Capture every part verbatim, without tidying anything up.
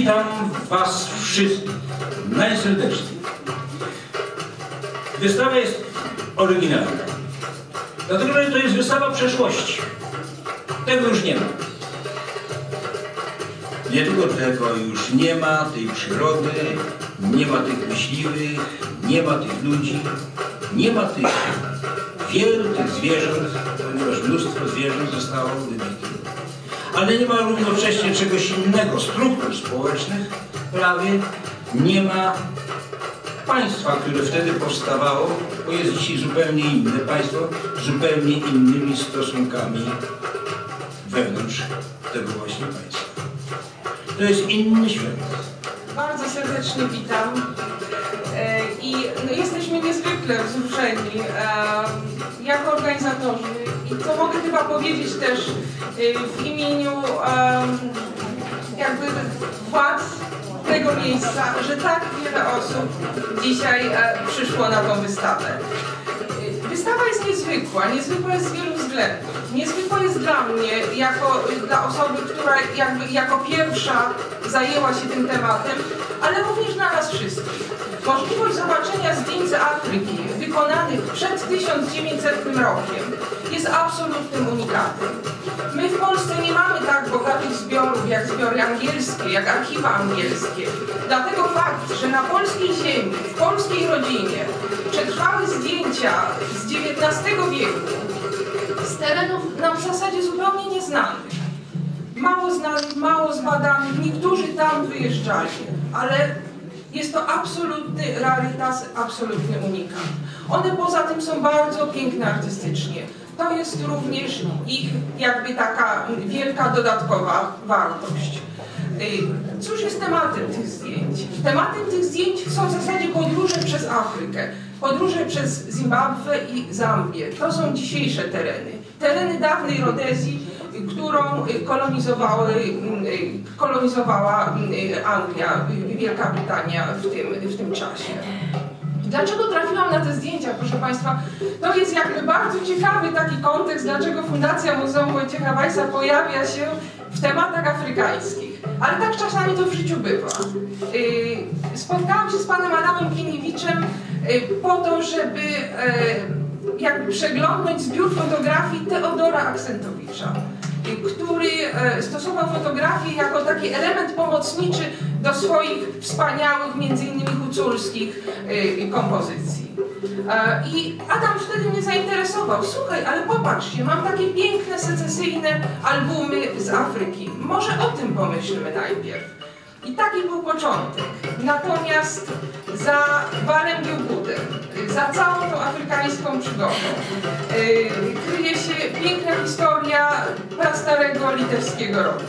Witam Was wszystkich najserdeczniej. Wystawa jest oryginalna, dlatego że to jest wystawa przeszłości. Tego już nie ma. Nie tylko tego już nie ma, tej przyrody, nie ma tych myśliwych, nie ma tych ludzi, nie ma tych wielu tych zwierząt, ponieważ mnóstwo zwierząt zostało wybitych. Ale nie ma równocześnie czegoś innego, struktur społecznych prawie nie ma państwa, które wtedy powstawało, bo jest dzisiaj zupełnie inne państwo, z zupełnie innymi stosunkami wewnątrz tego właśnie państwa. To jest inny świat. Bardzo serdecznie witam i no, jesteśmy niezwykle wzruszeni jako organizatorzy i co mogę chyba powiedzieć też w imieniu jakby władz tego miejsca, że tak wiele osób dzisiaj przyszło na tą wystawę. Wystawa jest niezwykła, niezwykła jest z wielu względów. Niezwykła jest dla mnie, jako dla osoby, która jakby jako pierwsza zajęła się tym tematem, ale również dla nas wszystkich. Możliwość zobaczenia zdjęć z Afryki wykonanych przed tysiąc dziewięćsetnym rokiem jest absolutnym unikatem. My w Polsce nie mamy tak bogatych zbiorów jak zbiory angielskie, jak archiwa angielskie. Dlatego fakt, że na polskiej ziemi, w polskiej rodzinie przetrwały zdjęcia z dziewiętnastego wieku z terenów nam w zasadzie zupełnie nieznanych. Mało znanych, mało zbadanych, niektórzy tam wyjeżdżali, ale jest to absolutny rarytas, absolutny unikat. One poza tym są bardzo piękne artystycznie. To jest również ich jakby taka wielka dodatkowa wartość. Cóż jest tematem tych zdjęć? Tematem tych zdjęć są w zasadzie podróże przez Afrykę, podróże przez Zimbabwe i Zambię. To są dzisiejsze tereny. Tereny dawnej Rodezji, którą kolonizowały, kolonizowała Anglia, Wielka Brytania w tym, w tym czasie. Dlaczego trafiłam na te zdjęcia, proszę Państwa? To jest jakby bardzo ciekawy taki kontekst, dlaczego Fundacja Muzeum Wojciecha Weissa pojawia się w tematach afrykańskich. Ale tak czasami to w życiu bywa. Spotkałam się z panem Adamem Kiniewiczem po to, żeby jakby przeglądnąć zbiór fotografii Teodora Axentowicza, który stosował fotografię jako taki element pomocniczy do swoich wspaniałych, między innymi huculskich kompozycji. I Adam wtedy mnie zainteresował. Słuchaj, ale popatrzcie, mam takie piękne, secesyjne albumy z Afryki. Może o tym pomyślmy najpierw. I taki był początek. Natomiast za Walem Gilgudem, za całą tą afrykańską przygodą kryje się piękna historia prastarego litewskiego rodu.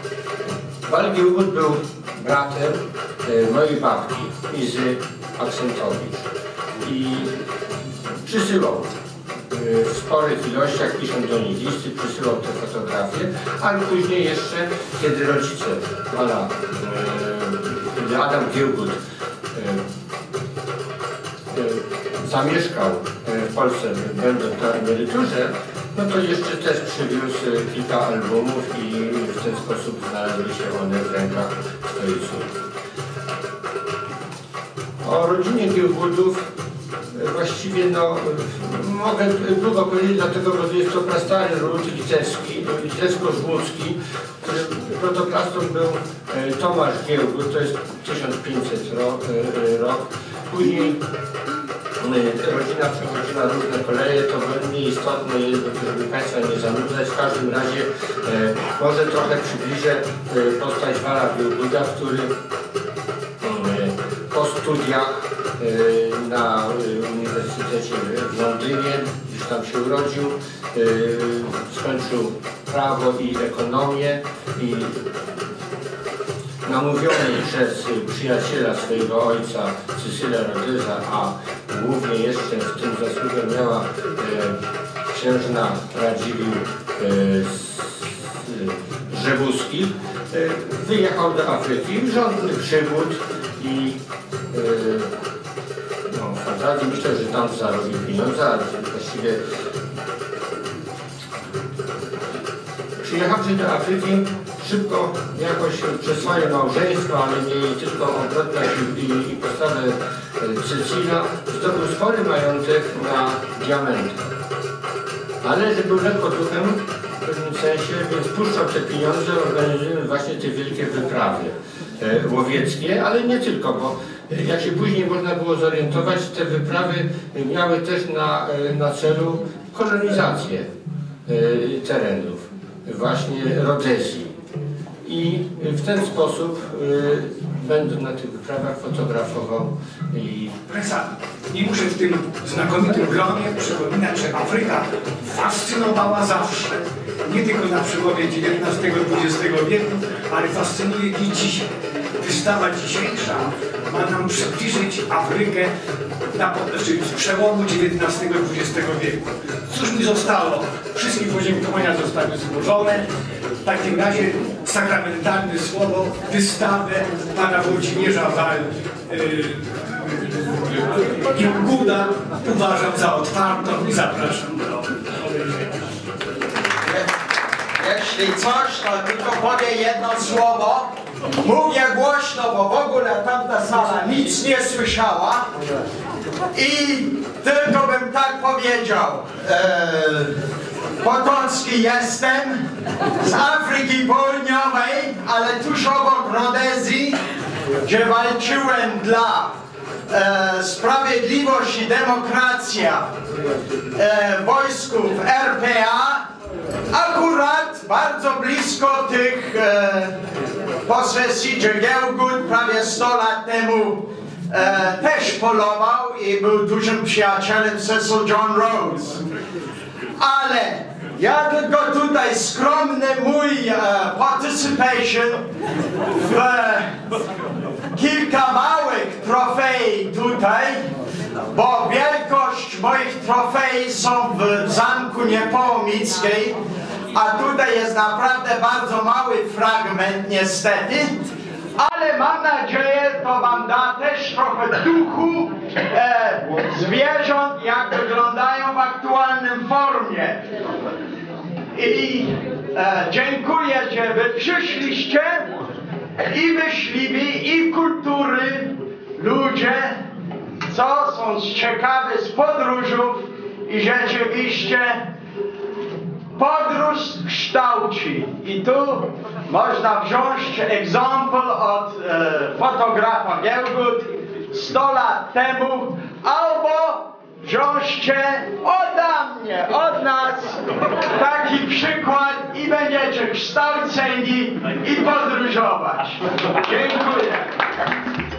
Wal Gilgud był bratem mojej babki, Izy Axentowicz, i przysyłał w sporych ilościach, pisząc do nich listy, przysyłał te fotografie, ale później jeszcze, kiedy rodzice Wala, kiedy Adam Gilgud zamieszkał w Polsce, będąc na emeryturze, no to jeszcze też przywiózł kilka albumów i w ten sposób znalazły się one w rękach swojej córki. O rodzinie Gilgudów właściwie no, mogę długo powiedzieć, dlatego że jest to prastary ród litewski, litewsko-żmudzki, którym protoplastą był Tomasz Gilgud, to jest tysiąc pięćset rok. Później rodzina przechodzi na różne koleje, to nieistotne jest, żeby Państwa nie zanudzać. W każdym razie e, może trochę przybliżę e, postać Wala Gilguda, który e, po studiach e, na Uniwersytecie w Londynie, gdzieś tam się urodził, e, skończył prawo i ekonomię i namówiony przez przyjaciela swojego ojca, Cecylia Rodeza, a głównie jeszcze w tym zasługę miała e, księżna Radziwiłł e, z e, Rzewuskich, e, wyjechał do Afryki, żądny przygód i e, no, fantazji, myślę, że tam zarobił pieniądze, ale właściwie przyjechawszy do Afryki, szybko jakoś przez swoje małżeństwo, ale nie tylko o brodach i, i postawę Cecila, zdobył spory majątek na diamenty. Ale że był lekko duchem w pewnym sensie, więc puszczał te pieniądze, organizując właśnie te wielkie wyprawy e, łowieckie, ale nie tylko, bo jak się później można było zorientować, te wyprawy miały też na, na celu kolonizację e, terenów, właśnie Rodezji. I w ten sposób, e, będąc na tych wyprawach, fotografował i... Presa, nie muszę w tym znakomitym gronie przypominać, że Afryka fascynowała zawsze. Nie tylko na przełomie dziewiętnastego i dwudziestego wieku, ale fascynuje i dzisiaj. Wystawa dzisiejsza ma nam przybliżyć Afrykę na, znaczy z przełomu dziewiętnastego i dwudziestego wieku. Cóż mi zostało? Wszystkie podziękowania zostały złożone. W takim razie sakramentalne słowo, wystawę pana Włodzimierza Wal Gilguda uważam za otwartą i zapraszam do obejrzenia. Jeśli coś, to tylko powiem jedno słowo. Mówię głośno, bo w ogóle tamta sala nic nie słyszała. I tylko bym tak powiedział. Eee, Potocki jestem, z Afryki Południowej, ale tuż obok Rodezji, gdzie walczyłem dla e, sprawiedliwość i demokracja e, wojsków R P A, akurat bardzo blisko tych e, posesji, gdzie Giełgud prawie sto lat temu e, też polował i był dużym przyjacielem Cecil John Rhodes. Ale ja tylko tutaj skromny mój e, participation w e, kilka małych trofei tutaj, bo wielkość moich trofei są w Zamku Niepołomickiej, a tutaj jest naprawdę bardzo mały fragment niestety, ale mam nadzieję, to wam da też trochę duchu e, zwierząt, jak wyglądają w aktualnym formie. I e, dziękuję, że wy przyszliście i myśliwi, i kultury ludzie, co są ciekawi z podróżów i rzeczywiście podróż kształci. I tu można wziąć egzempl od e, fotografa Giełgud sto lat temu, albo wziąćcie ode mnie, od nas taki przykład i będziecie kształceni i podróżować. Dziękuję.